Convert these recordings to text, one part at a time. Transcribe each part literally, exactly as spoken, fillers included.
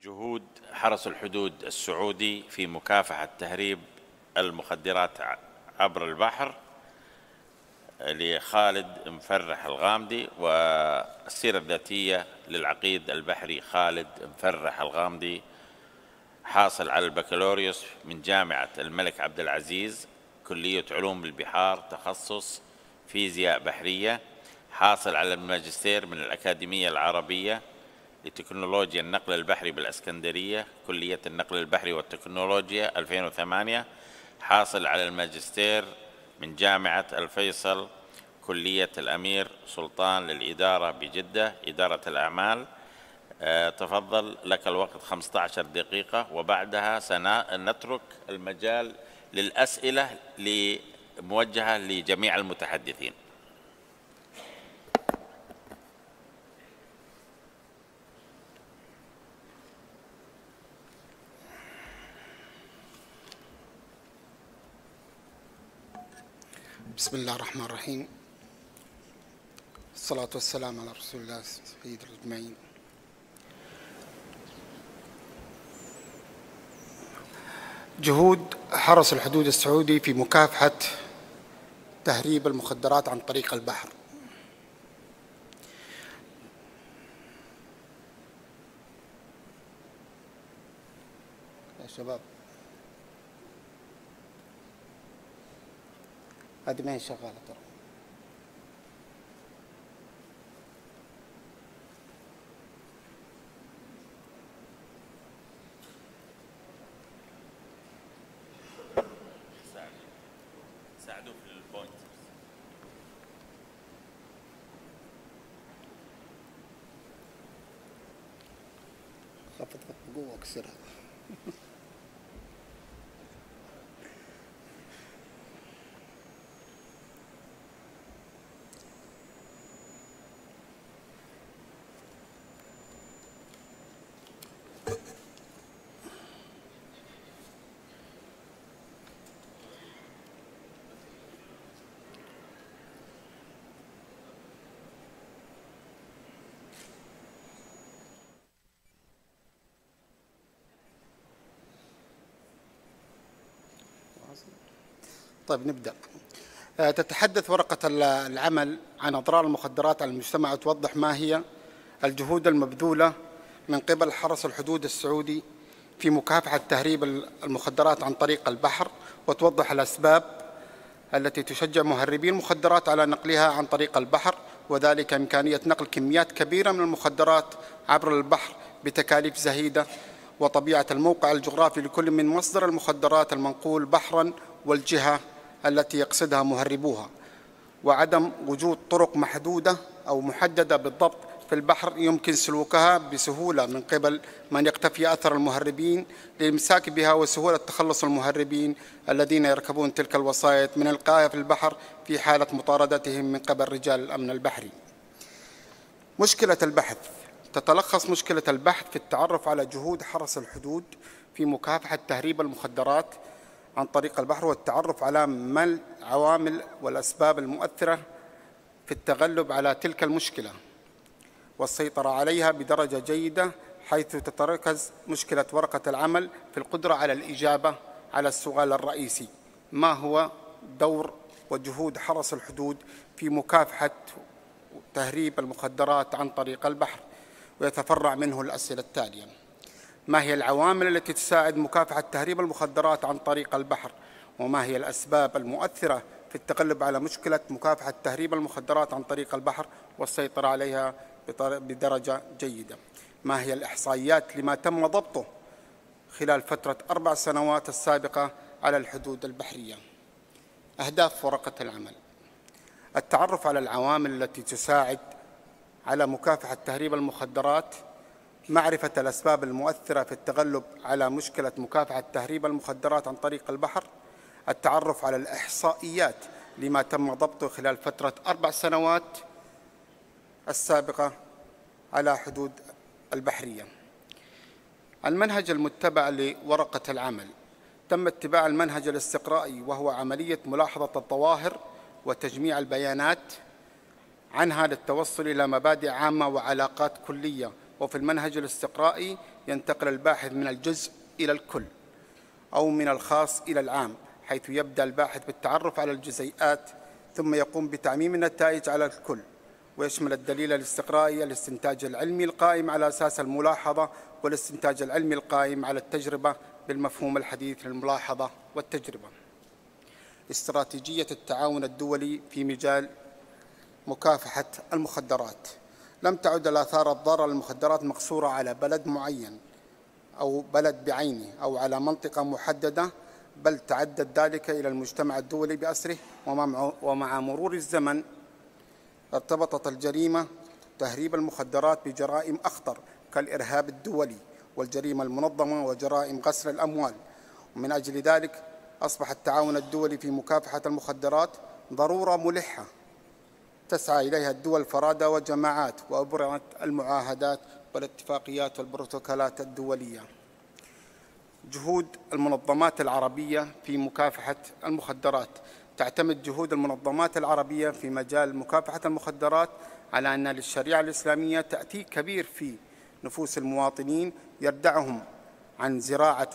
جهود حرس الحدود السعودي في مكافحة تهريب المخدرات عبر البحر لخالد مفرح الغامدي، والسيرة الذاتية للعقيد البحري خالد مفرح الغامدي، حاصل على البكالوريوس من جامعة الملك عبد العزيز، كلية علوم البحار، تخصص فيزياء بحرية، حاصل على الماجستير من الأكاديمية العربية لتكنولوجيا النقل البحري بالإسكندرية، كلية النقل البحري والتكنولوجيا ألفين وثمانية، حاصل على الماجستير من جامعة الفيصل، كلية الأمير سلطان للإدارة بجدة، إدارة الأعمال. أه تفضل، لك الوقت خمسة عشر دقيقة، وبعدها سنترك المجال للأسئلة موجهة لجميع المتحدثين. بسم الله الرحمن الرحيم، الصلاة والسلام على رسول الله سيد الأجمعين. جهود حرس الحدود السعودي في مكافحة تهريب المخدرات عن طريق البحر. يا شباب، هذه ما هي شغالة ترى. ساعدوه في البوينت. خفض بقوة واكسرها. طيب نبدأ. تتحدث ورقة العمل عن أضرار المخدرات على المجتمع، وتوضح ما هي الجهود المبذولة من قبل حرس الحدود السعودي في مكافحة تهريب المخدرات عن طريق البحر، وتوضح الأسباب التي تشجع مهربي المخدرات على نقلها عن طريق البحر، وذلك إمكانية نقل كميات كبيرة من المخدرات عبر البحر بتكاليف زهيدة، وطبيعة الموقع الجغرافي لكل من مصدر المخدرات المنقول بحراً والجهة التي يقصدها مهربوها، وعدم وجود طرق محدودة أو محددة بالضبط في البحر يمكن سلوكها بسهولة من قبل من يقتفي أثر المهربين للإمساك بها، وسهولة تخلص المهربين الذين يركبون تلك الوسائط من إلقائها في البحر في حالة مطاردتهم من قبل رجال الأمن البحري. مشكلة البحث. تتلخص مشكلة البحث في التعرف على جهود حرس الحدود في مكافحة تهريب المخدرات عن طريق البحر، والتعرف على ما العوامل والأسباب المؤثرة في التغلب على تلك المشكلة والسيطرة عليها بدرجة جيدة، حيث تتركز مشكلة ورقة العمل في القدرة على الإجابة على السؤال الرئيسي: ما هو دور وجهود حرس الحدود في مكافحة تهريب المخدرات عن طريق البحر؟ ويتفرع منه الأسئلة التالية: ما هي العوامل التي تساعد مكافحة تهريب المخدرات عن طريق البحر؟ وما هي الأسباب المؤثرة في التغلب على مشكلة مكافحة تهريب المخدرات عن طريق البحر والسيطرة عليها بدرجة جيدة؟ ما هي الإحصائيات لما تم ضبطه خلال فترة أربع سنوات السابقة على الحدود البحرية؟ أهداف ورقة العمل: التعرف على العوامل التي تساعد على مكافحة تهريب المخدرات، معرفة الأسباب المؤثرة في التغلب على مشكلة مكافحة تهريب المخدرات عن طريق البحر، التعرف على الإحصائيات لما تم ضبطه خلال فترة أربع سنوات السابقة على حدود البحرية. المنهج المتبع لورقة العمل: تم اتباع المنهج الاستقرائي، وهو عملية ملاحظة الظواهر وتجميع البيانات عنها للتوصل إلى مبادئ عامة وعلاقات كلية. وفي المنهج الاستقرائي ينتقل الباحث من الجزء إلى الكل أو من الخاص إلى العام، حيث يبدأ الباحث بالتعرف على الجزيئات ثم يقوم بتعميم النتائج على الكل، ويشمل الدليل الاستقرائي الاستنتاج العلمي القائم على أساس الملاحظة والاستنتاج العلمي القائم على التجربة بالمفهوم الحديث للملاحظة والتجربة. استراتيجية التعاون الدولي في مجال مكافحة المخدرات. لم تعد الآثار الضارة للمخدرات مقصورة على بلد معين أو بلد بعينه أو على منطقة محددة، بل تعدت ذلك إلى المجتمع الدولي بأسره، ومع مرور الزمن ارتبطت الجريمة تهريب المخدرات بجرائم أخطر كالإرهاب الدولي والجريمة المنظمة وجرائم غسل الأموال. ومن أجل ذلك أصبح التعاون الدولي في مكافحة المخدرات ضرورة ملحة تسعى إليها الدول فرادى وجماعات، وأبرمت المعاهدات والاتفاقيات والبروتوكولات الدولية. جهود المنظمات العربية في مكافحة المخدرات. تعتمد جهود المنظمات العربية في مجال مكافحة المخدرات على أن للشريعة الإسلامية تأثير كبير في نفوس المواطنين يردعهم عن زراعة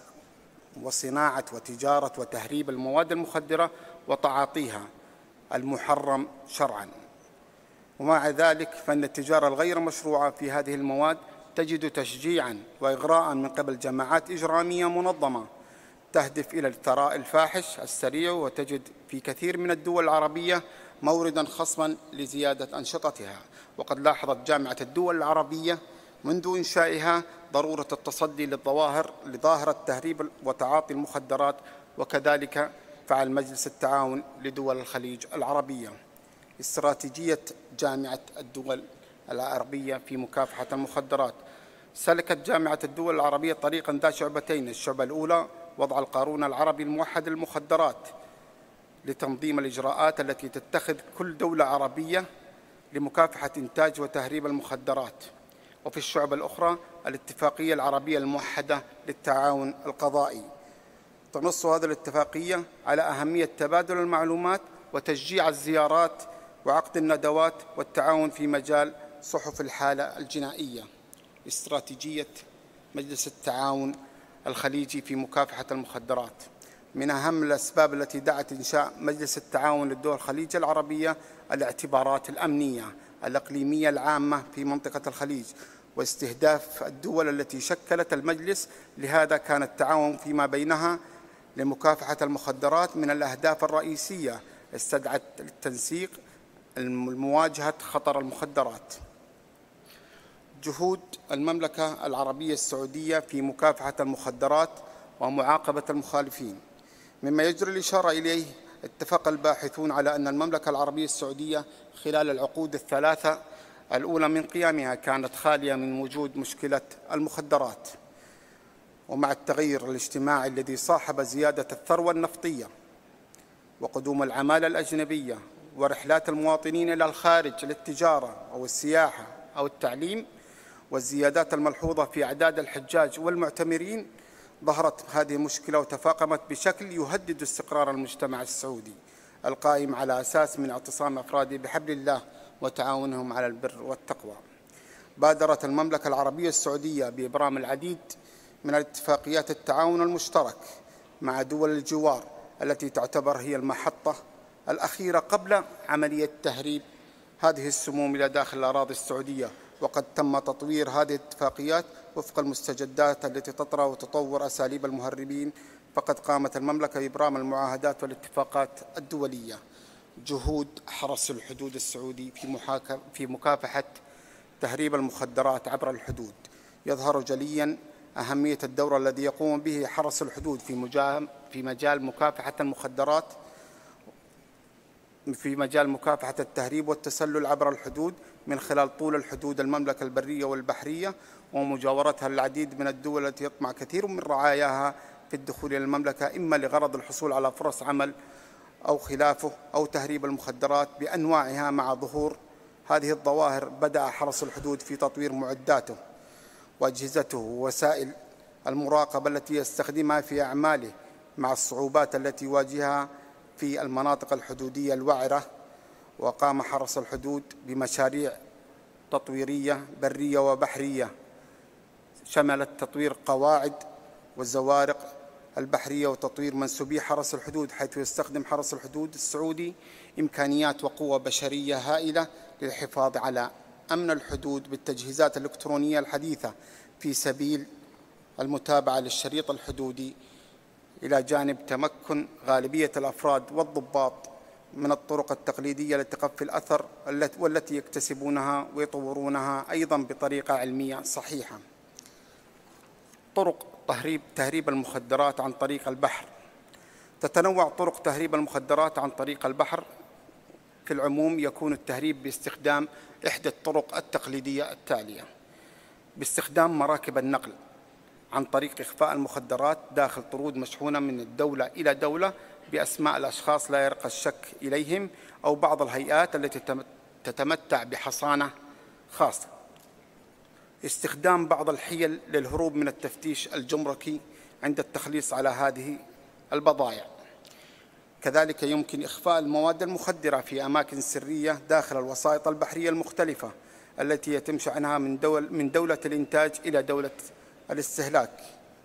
وصناعة وتجارة وتهريب المواد المخدرة وتعاطيها المحرم شرعاً. ومع ذلك فإن التجارة الغير مشروعة في هذه المواد تجد تشجيعاً وإغراءً من قبل جماعات إجرامية منظمة تهدف إلى الثراء الفاحش السريع، وتجد في كثير من الدول العربية مورداً خصباً لزيادة أنشطتها. وقد لاحظت جامعة الدول العربية منذ إنشائها ضرورة التصدي للظواهر لظاهرة تهريب وتعاطي المخدرات، وكذلك فعل مجلس التعاون لدول الخليج العربية. استراتيجية جامعة الدول العربية في مكافحة المخدرات. سلكت جامعة الدول العربية طريقاً ذا شعبتين. الشعبة الأولى وضع القانون العربي الموحد للمخدرات لتنظيم الإجراءات التي تتخذ كل دولة عربية لمكافحة إنتاج وتهريب المخدرات. وفي الشعبة الأخرى الاتفاقية العربية الموحدة للتعاون القضائي. تنص هذه الاتفاقية على أهمية تبادل المعلومات وتشجيع الزيارات وعقد الندوات والتعاون في مجال صحف الحالة الجنائية. استراتيجية مجلس التعاون الخليجي في مكافحة المخدرات. من أهم الأسباب التي دعت إنشاء مجلس التعاون للدول الخليج العربية الاعتبارات الأمنية الإقليمية العامة في منطقة الخليج واستهداف الدول التي شكلت المجلس. لهذا كان التعاون فيما بينها لمكافحة المخدرات من الأهداف الرئيسية استدعت التنسيق المواجهة خطر المخدرات. جهود المملكة العربية السعودية في مكافحة المخدرات ومعاقبة المخالفين. مما يجري الإشارة إليه اتفق الباحثون على أن المملكة العربية السعودية خلال العقود الثلاثة الأولى من قيامها كانت خالية من وجود مشكلة المخدرات، ومع التغير الاجتماعي الذي صاحب زيادة الثروة النفطية وقدوم العمالة الأجنبية ورحلات المواطنين إلى الخارج للتجارة أو السياحة أو التعليم والزيادات الملحوظة في أعداد الحجاج والمعتمرين، ظهرت هذه المشكلة وتفاقمت بشكل يهدد استقرار المجتمع السعودي القائم على أساس من اعتصام أفراده بحبل الله وتعاونهم على البر والتقوى. بادرت المملكة العربية السعودية بإبرام العديد من اتفاقيات التعاون المشترك مع دول الجوار التي تعتبر هي المحطة الأخيرة قبل عملية تهريب هذه السموم إلى داخل الأراضي السعودية. وقد تم تطوير هذه الاتفاقيات وفق المستجدات التي تطرأ وتطور أساليب المهربين، فقد قامت المملكة بإبرام المعاهدات والاتفاقات الدولية. جهود حرس الحدود السعودي في في مكافحة تهريب المخدرات عبر الحدود. يظهر جلياً أهمية الدور الذي يقوم به حرس الحدود في في مجال مكافحة المخدرات في مجال مكافحة التهريب والتسلل عبر الحدود من خلال طول الحدود المملكة البرية والبحرية ومجاورتها العديد من الدول التي يطمع كثير من رعاياها في الدخول إلى المملكة، إما لغرض الحصول على فرص عمل أو خلافه أو تهريب المخدرات بأنواعها. مع ظهور هذه الظواهر بدأ حرس الحدود في تطوير معداته وأجهزته ووسائل المراقبة التي يستخدمها في أعماله مع الصعوبات التي يواجهها في المناطق الحدودية الوعرة. وقام حرس الحدود بمشاريع تطويرية برية وبحرية شملت تطوير قواعد والزوارق البحرية وتطوير منسوبي حرس الحدود، حيث يستخدم حرس الحدود السعودي إمكانيات وقوة بشرية هائلة للحفاظ على أمن الحدود بالتجهيزات الإلكترونية الحديثة في سبيل المتابعة للشريط الحدودي، إلى جانب تمكن غالبية الأفراد والضباط من الطرق التقليدية لتقفي الأثر والتي يكتسبونها ويطورونها أيضاً بطريقة علمية صحيحة. طرق تهريب تهريب المخدرات عن طريق البحر. تتنوع طرق تهريب المخدرات عن طريق البحر. في العموم يكون التهريب باستخدام إحدى الطرق التقليدية التالية: باستخدام مراكب النقل عن طريق إخفاء المخدرات داخل طرود مشحونة من الدولة إلى دولة بأسماء الأشخاص لا يرقى الشك إليهم، أو بعض الهيئات التي تتمتع بحصانة خاصة. استخدام بعض الحيل للهروب من التفتيش الجمركي عند التخليص على هذه البضائع. كذلك يمكن إخفاء المواد المخدرة في أماكن سرية داخل الوسائط البحرية المختلفة التي يتم شحنها من دول من دولة الإنتاج إلى دولة الاستهلاك.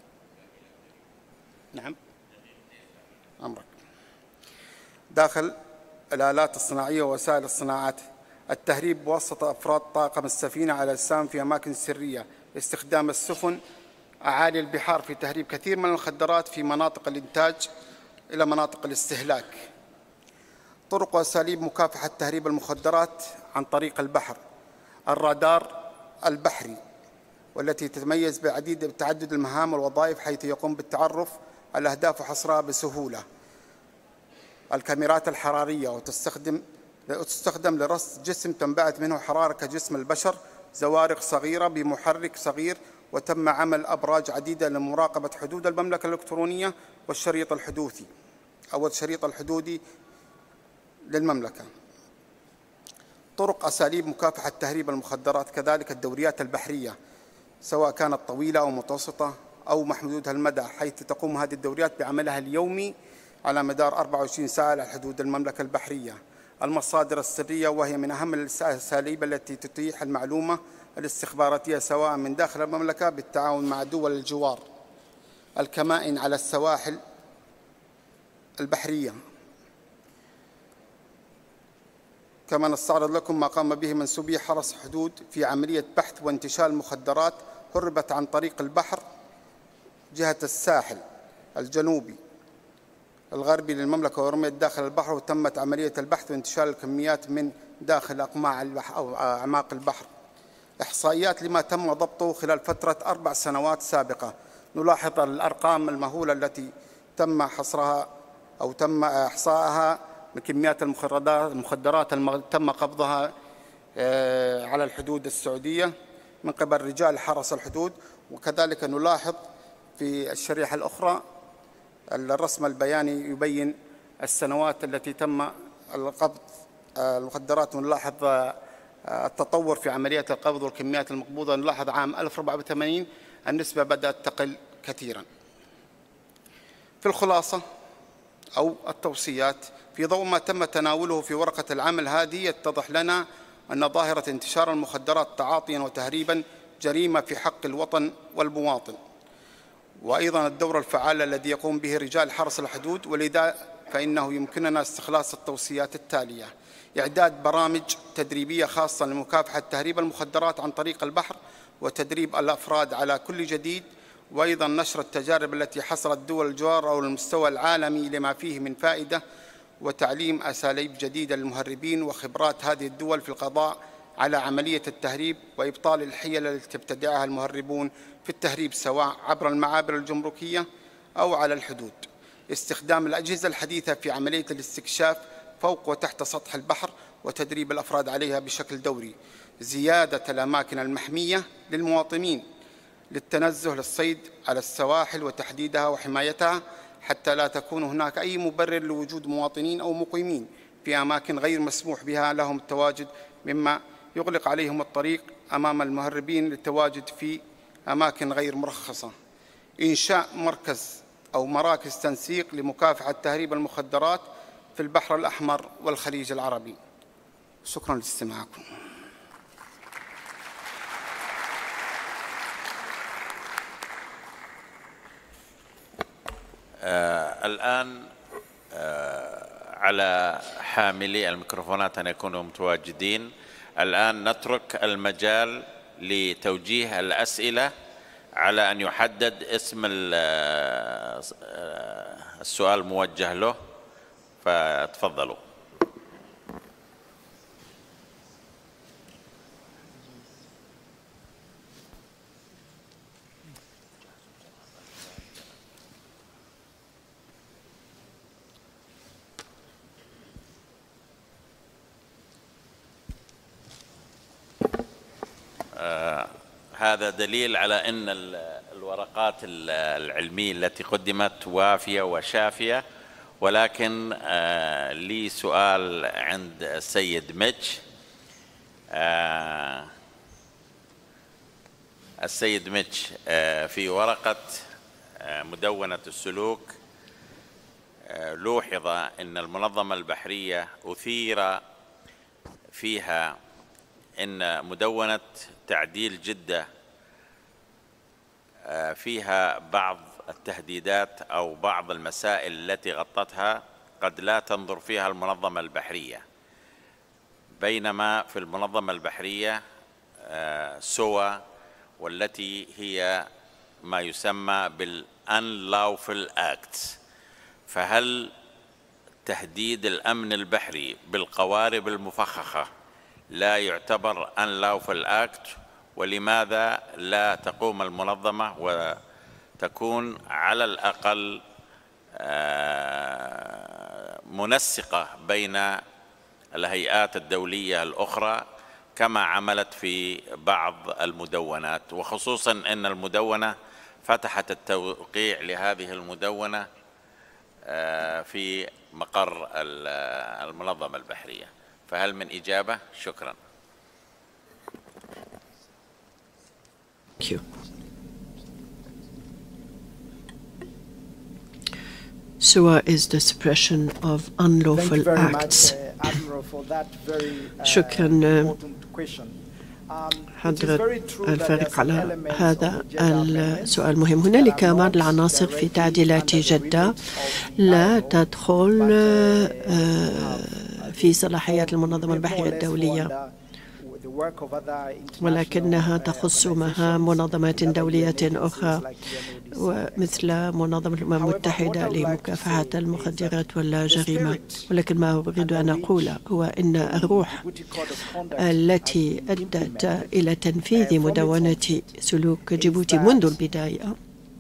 نعم أمرك. داخل الآلات الصناعية ووسائل الصناعات. التهريب بواسطة أفراد طاقم السفينة على السام في أماكن سرية. استخدام السفن أعالي البحار في تهريب كثير من المخدرات في مناطق الإنتاج إلى مناطق الاستهلاك. طرق وأساليب مكافحة تهريب المخدرات عن طريق البحر. الرادار البحري، والتي تتميز بعديد بتعدد المهام والوظائف، حيث يقوم بالتعرف على الأهداف وحصرها بسهولة. الكاميرات الحرارية، وتستخدم وتستخدم لرصد جسم تنبعث منه حرارة كجسم البشر. زوارق صغيرة بمحرك صغير. وتم عمل أبراج عديدة لمراقبة حدود المملكة الإلكترونية والشريط الحدودي أو الشريط الحدودي للمملكة. طرق أساليب مكافحة تهريب المخدرات. كذلك الدوريات البحرية، سواء كانت طويلة أو متوسطة أو محدودة المدى، حيث تقوم هذه الدوريات بعملها اليومي على مدار أربعة وعشرين ساعة على حدود المملكة البحرية. المصادر السرية، وهي من أهم الأساليب التي تتيح المعلومة الاستخباراتية سواء من داخل المملكة بالتعاون مع دول الجوار. الكمائن على السواحل البحرية. كما نستعرض لكم ما قام به منسوبي حرس الحدود في عملية بحث وانتشال مخدرات هربت عن طريق البحر جهة الساحل الجنوبي الغربي للمملكة، ورميت داخل البحر، وتمت عملية البحث وانتشال الكميات من داخل أقماع البحر أو أعماق البحر. إحصائيات لما تم ضبطه خلال فترة أربع سنوات سابقة. نلاحظ الأرقام المهولة التي تم حصرها أو تم إحصائها من كميات المخدرات التي تم قبضها على الحدود السعودية من قبل رجال حرس الحدود. وكذلك نلاحظ في الشريحة الأخرى الرسم البياني يبين السنوات التي تم القبض المخدرات، ونلاحظ التطور في عمليات القبض والكميات المقبوضة. نلاحظ عام ألف وأربعة وثمانين النسبة بدأت تقل كثيرا. في الخلاصة أو التوصيات، في ضوء ما تم تناوله في ورقة العمل هذه، يتضح لنا أن ظاهرة انتشار المخدرات تعاطيا وتهريبا جريمة في حق الوطن والمواطن، وأيضا الدور الفعال الذي يقوم به رجال حرس الحدود. ولذا فإنه يمكننا استخلاص التوصيات التالية: إعداد برامج تدريبية خاصة لمكافحة تهريب المخدرات عن طريق البحر وتدريب الأفراد على كل جديد، وأيضا نشر التجارب التي حصلت دول الجوار أو المستوى العالمي لما فيه من فائدة، وتعليم أساليب جديدة للمهربين وخبرات هذه الدول في القضاء على عملية التهريب وإبطال الحيل التي يبتدعها المهربون في التهريب سواء عبر المعابر الجمركية أو على الحدود. استخدام الأجهزة الحديثة في عملية الاستكشاف فوق وتحت سطح البحر وتدريب الأفراد عليها بشكل دوري. زيادة الأماكن المحمية للمواطنين للتنزه للصيد على السواحل وتحديدها وحمايتها، حتى لا تكون هناك أي مبرر لوجود مواطنين أو مقيمين في أماكن غير مسموح بها لهم التواجد، مما يغلق عليهم الطريق أمام المهربين للتواجد في أماكن غير مرخصة. إنشاء مركز أو مراكز تنسيق لمكافحة تهريب المخدرات في البحر الأحمر والخليج العربي. شكرا لاستماعكم. الآن على حاملي الميكروفونات أن يكونوا متواجدين. الآن نترك المجال لتوجيه الأسئلة على أن يحدد اسم السؤال موجه له، فتفضلوا. آه هذا دليل على أن الورقات العلمية التي قدمت وافية وشافية، ولكن آه لي سؤال عند السيد ميتش. آه السيد ميتش، آه في ورقة آه مدونة السلوك آه لوحظ أن المنظمة البحرية أثير فيها إن مدونة تعديل جدة فيها بعض التهديدات أو بعض المسائل التي غطتها قد لا تنظر فيها المنظمة البحرية، بينما في المنظمة البحرية سوا والتي هي ما يسمى بالunlawful acts. فهل تهديد الأمن البحري بالقوارب المفخخة لا يعتبر unlawful act؟ ولماذا لا تقوم المنظمة وتكون على الأقل منسقة بين الهيئات الدولية الأخرى كما عملت في بعض المدونات، وخصوصا أن المدونة فتحت التوقيع لهذه المدونة في مقر المنظمة البحرية؟ فهل من إجابة؟ شكرا. Thank you. S U A is the suppression of unlawful acts. شكرا حضرة الفارق على هذا السؤال المهم. هنالك بعض العناصر في تعديلات جدة لا تدخل في صلاحيات المنظمة البحرية الدولية، ولكنها تخص مهام منظمات دولية أخرى ومثل منظمة الأمم المتحدة لمكافحة المخدرات والجريمة. ولكن ما أريد أن أقول هو أن الروح التي أدت إلى تنفيذ مدونة سلوك جيبوتي منذ البداية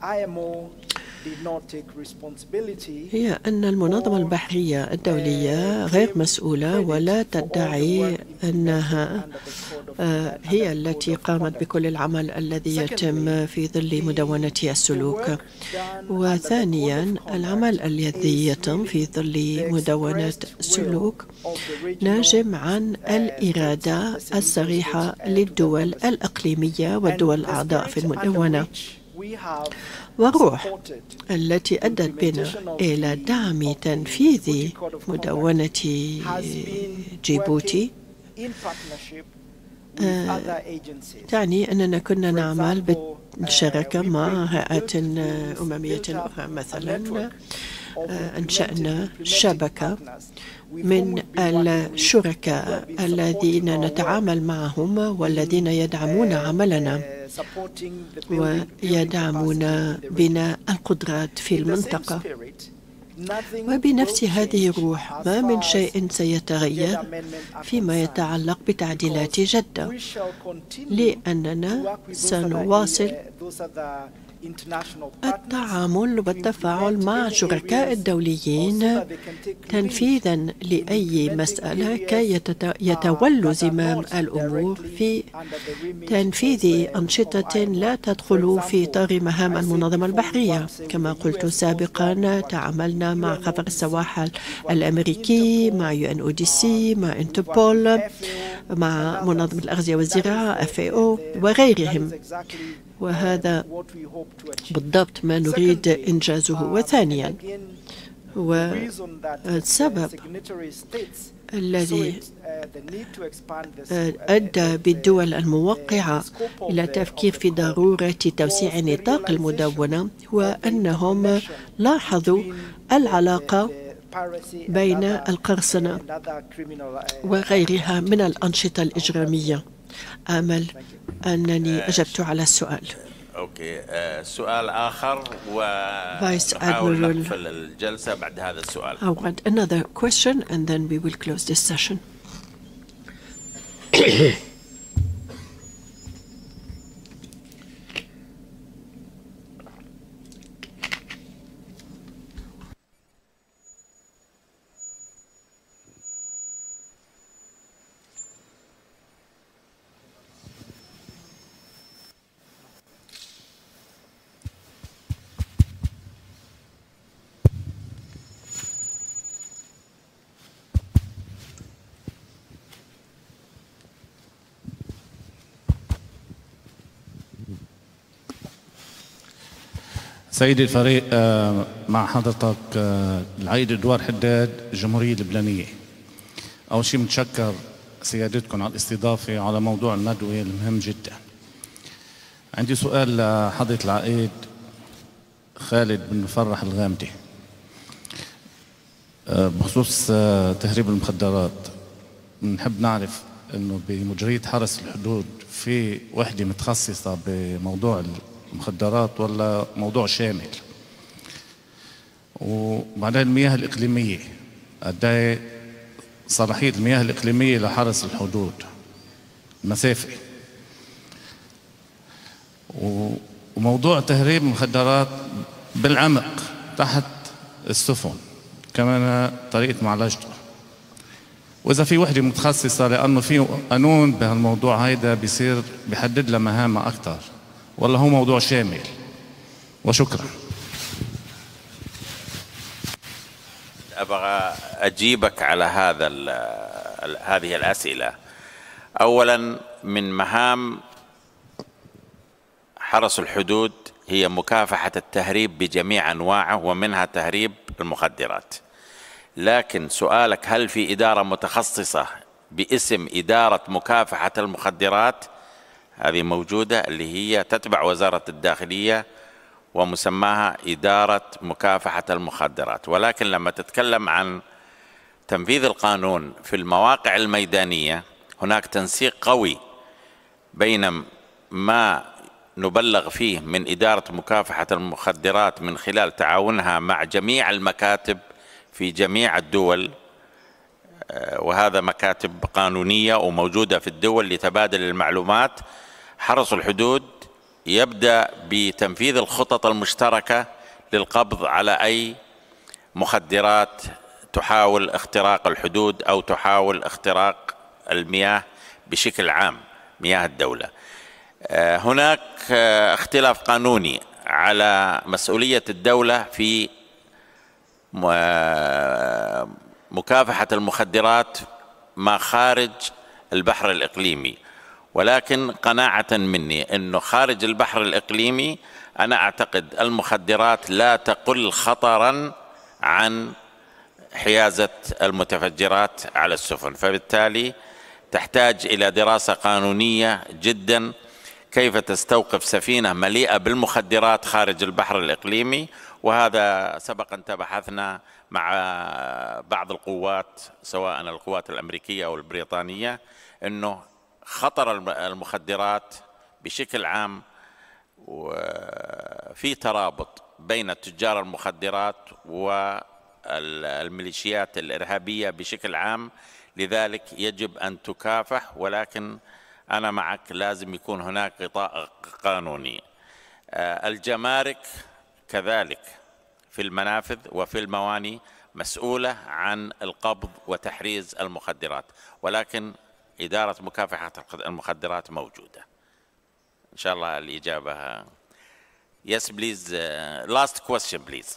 هي أن المنظمة البحرية الدولية غير مسؤولة ولا تدعي أنها هي التي قامت بكل العمل الذي يتم في ظل مدونة السلوك. وثانيا، العمل الذي يتم في ظل مدونة السلوك ناجم عن الإرادة الصريحة للدول الإقليمية والدول الأعضاء في المدونة، والروح التي أدت بنا إلى دعم تنفيذ مدونة جيبوتي آه تعني أننا كنا نعمل بالشراكة مع هيئات أممية أخرى. مثلا آه أنشأنا شبكة من الشركاء الذين نتعامل معهم والذين يدعمون عملنا ويدعمون بناء القدرات في المنطقة. وبنفس هذه الروح ما من شيء سيتغير فيما يتعلق بتعديلات جدة، لأننا سنواصل التعامل والتفاعل مع شركاء الدوليين تنفيذا لأي مسألة كي يتولوا زمام الأمور في تنفيذ أنشطة لا تدخل في إطار مهام المنظمة البحرية. كما قلت سابقا، تعاملنا مع خفر السواحل الأمريكي، مع يو إن أو دي سي، مع انتربول، مع منظمة الأغذية والزراعة إف إيه أو وغيرهم، وهذا بالضبط ما نريد إنجازه. وثانيا، والسبب الذي أدى بالدول الموقعة إلى التفكير في ضرورة توسيع نطاق المدونة هو أنهم لاحظوا العلاقة بين القرصنة وغيرها من الأنشطة الإجرامية. آمل أنني أجبت على السؤال. أوكي، آه، سؤال آخر ونحاول نقفل الجلسة بعد هذا السؤال. I want another question and then we will close this session. سيدي الفريق، مع حضرتك العيد إدوار حداد، الجمهورية اللبنانية. أول شيء متشكر سيادتكم على الاستضافة على موضوع الندوة المهم جدا. عندي سؤال لحضرة العقيد خالد بن مفرح الغامدي بخصوص تهريب المخدرات. بنحب نعرف إنه بمديرية حرس الحدود في وحدة متخصصة بموضوع المخدرات ولا موضوع شامل؟ وبعدين المياه الإقليمية، قد ايه صلاحية المياه الإقليمية لحرس الحدود، المسافة، وموضوع تهريب المخدرات بالعمق تحت السفن كمان طريقة معالجته، وإذا في وحدة متخصصة، لأنه في قانون بهالموضوع هيدا بيصير بيحدد لها مهامها أكثر، ولا هو موضوع شامل؟ وشكرا. أبغى أجيبك على هذا هذه الأسئلة. أولا، من مهام حرس الحدود هي مكافحة التهريب بجميع أنواعه ومنها تهريب المخدرات. لكن سؤالك هل في إدارة متخصصة باسم إدارة مكافحة المخدرات؟ هذه موجودة، اللي هي تتبع وزارة الداخلية ومسماها إدارة مكافحة المخدرات. ولكن لما تتكلم عن تنفيذ القانون في المواقع الميدانية، هناك تنسيق قوي بين ما نبلغ فيه من إدارة مكافحة المخدرات من خلال تعاونها مع جميع المكاتب في جميع الدول، وهذا مكاتب قانونية وموجودة في الدول لتبادل المعلومات. حرس الحدود يبدأ بتنفيذ الخطط المشتركة للقبض على أي مخدرات تحاول اختراق الحدود أو تحاول اختراق المياه بشكل عام، مياه الدولة. هناك اختلاف قانوني على مسؤولية الدولة في مكافحة المخدرات ما خارج البحر الإقليمي، ولكن قناعة مني أنه خارج البحر الإقليمي أنا أعتقد المخدرات لا تقل خطراً عن حيازة المتفجرات على السفن، فبالتالي تحتاج إلى دراسة قانونية جداً كيف تستوقف سفينة مليئة بالمخدرات خارج البحر الإقليمي. وهذا سبق أن تبحثنا مع بعض القوات سواء القوات الأمريكية أو البريطانية أنه خطر المخدرات بشكل عام وفي ترابط بين تجار المخدرات والميليشيات الإرهابية بشكل عام، لذلك يجب أن تكافح. ولكن أنا معك، لازم يكون هناك غطاء قانوني. الجمارك كذلك في المنافذ وفي المواني مسؤولة عن القبض وتحريز المخدرات، ولكن إدارة مكافحة المخدرات موجودة. إن شاء الله الإجابة. Yes, please. Uh, last question, please.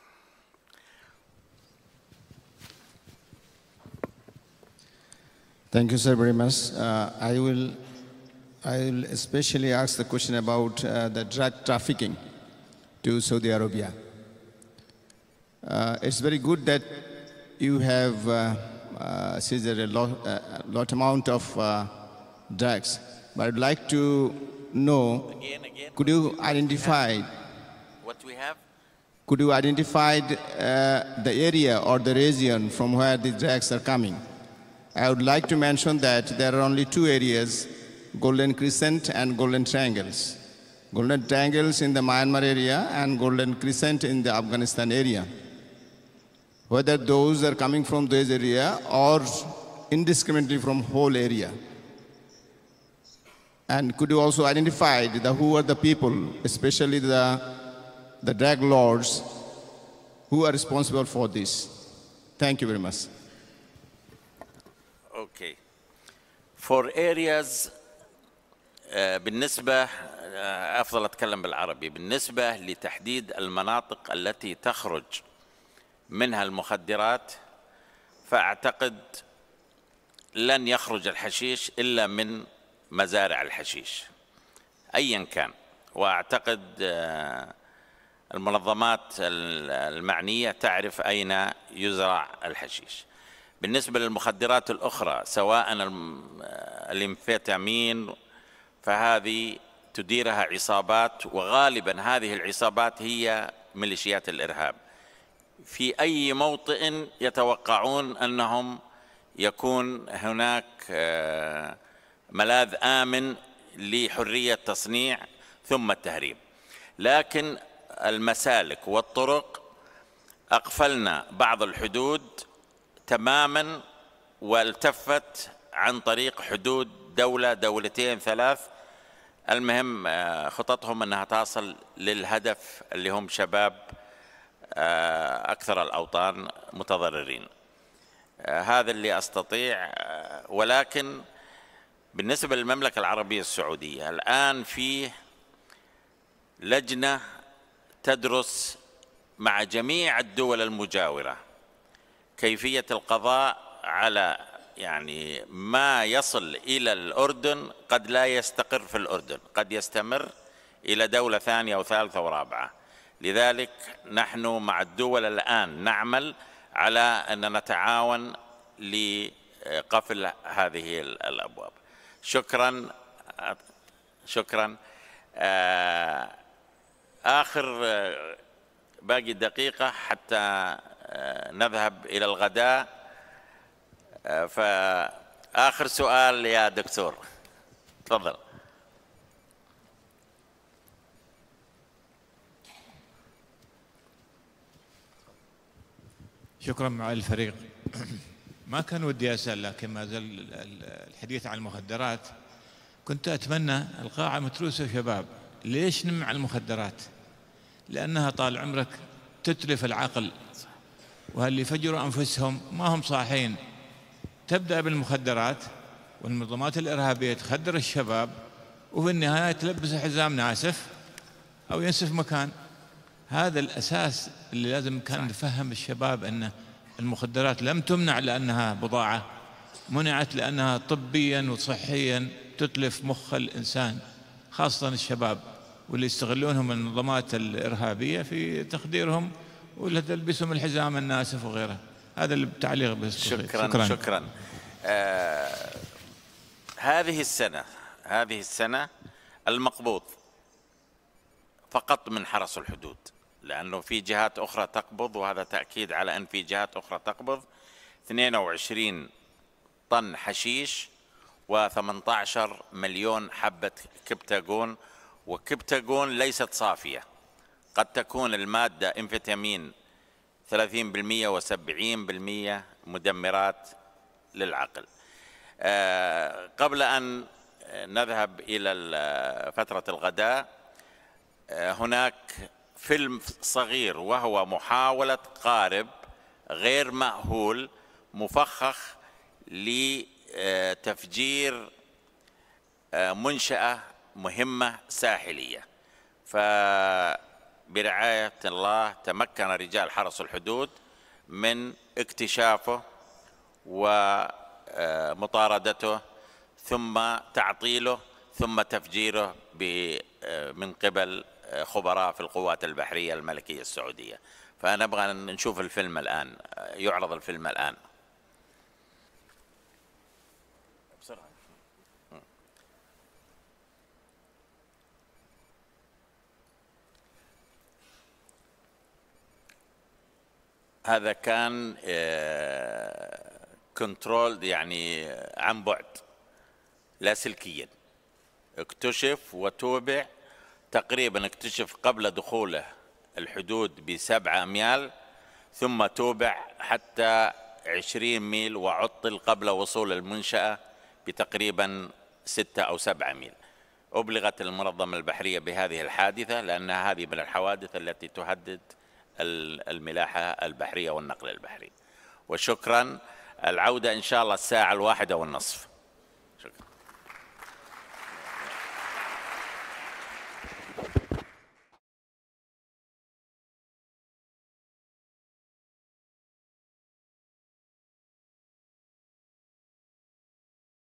Thank you, sir, very much. Uh, I will, I will especially ask the question about uh, the drug trafficking to Saudi Arabia. Uh, it's very good that you have uh, uh, seized a lot, uh, lot amount of uh, drugs. But I'd like to know, Again, again, could you identify, what we have? could you identify uh, the area or the region from where the drugs are coming? I would like to mention that there are only two areas, Golden Crescent and Golden Triangles. Golden Triangles in the Myanmar area and Golden Crescent in the Afghanistan area. Whether those are coming from those area or indiscriminately from whole area. And could you also identify the, who are the people, especially the, the drug lords, who are responsible for this? Thank you very much. Okay. For areas uh, بالنسبة uh, أفضل أتكلم بالعربي. بالنسبة لتحديد المناطق التي تخرج منها المخدرات، فأعتقد لن يخرج الحشيش إلا من مزارع الحشيش أيا كان. وأعتقد المنظمات المعنية تعرف أين يزرع الحشيش. بالنسبة للمخدرات الأخرى سواء الإمفيتامين فهذه تديرها عصابات، وغالبا هذه العصابات هي ميليشيات الإرهاب. في أي موطئ يتوقعون أنهم يكون هناك ملاذ آمن لحرية تصنيع ثم التهريب. لكن المسالك والطرق أقفلنا بعض الحدود تماما والتفت عن طريق حدود دولة دولتين ثلاث. المهم خططهم أنها تصل للهدف اللي هم شباب أكثر الأوطان متضررين. هذا اللي أستطيع. ولكن بالنسبة للمملكة العربية السعودية الآن فيه لجنة تدرس مع جميع الدول المجاورة كيفية القضاء على يعني ما يصل إلى الأردن قد لا يستقر في الأردن، قد يستمر إلى دولة ثانية أو ثالثة ورابعة. لذلك نحن مع الدول الآن نعمل على أن نتعاون لقفل هذه الأبواب. شكرا شكرا. آخر باقي دقيقة حتى نذهب إلى الغداء. فآخر سؤال يا دكتور، تفضل. شكرا معالي الفريق. ما كان ودي أسأل، لكن ما زال الحديث عن المخدرات. كنت أتمنى القاعة متروسة شباب. ليش نمنع المخدرات؟ لأنها طال عمرك تتلف العقل، وهاللي فجروا أنفسهم ما هم صاحين. تبدأ بالمخدرات والمنظمات الإرهابية تخدر الشباب، وفي النهاية تلبس حزام ناسف أو ينسف مكان. هذا الأساس اللي لازم كان نفهم الشباب أن المخدرات لم تمنع لأنها بضاعة، منعت لأنها طبيا وصحيا تتلف مخ الإنسان، خاصة الشباب واللي يستغلونهم المنظمات الإرهابية في تخديرهم ولا تلبسهم الحزام الناسف وغيره. هذا التعليق بس. شكرا شكرا, شكرا. آه هذه السنة هذه السنة المقبوض فقط من حرس الحدود، لأنه في جهات أخرى تقبض، وهذا تأكيد على أن في جهات أخرى تقبض اثنين وعشرين طن حشيش وثمانية عشر مليون حبة كبتاغون. وكبتاغون ليست صافية، قد تكون المادة امفيتامين ثلاثين بالمئة وسبعين بالمئة مدمرات للعقل. آه قبل أن نذهب إلى فترة الغداء، آه هناك فيلم صغير وهو محاولة قارب غير مأهول مفخخ لتفجير منشأة مهمة ساحلية. فبرعاية الله تمكن رجال حرس الحدود من اكتشافه ومطاردته ثم تعطيله ثم تفجيره من قبل خبراء في القوات البحرية الملكية السعودية. فنبغى نشوف الفيلم الآن، يعرض الفيلم الآن. بسرعة. هذا كان كنترول يعني عن بعد لاسلكيا، اكتشف وتوبع تقريبا، اكتشف قبل دخوله الحدود بسبعة أميال، ثم توبع حتى عشرين ميل، وعطل قبل وصول المنشأة بتقريبا ستة أو سبعة ميل. أبلغت المنظمة البحرية بهذه الحادثة لأنها هذه من الحوادث التي تهدد الملاحة البحرية والنقل البحري. وشكرا. العودة إن شاء الله الساعة الواحدة والنصف.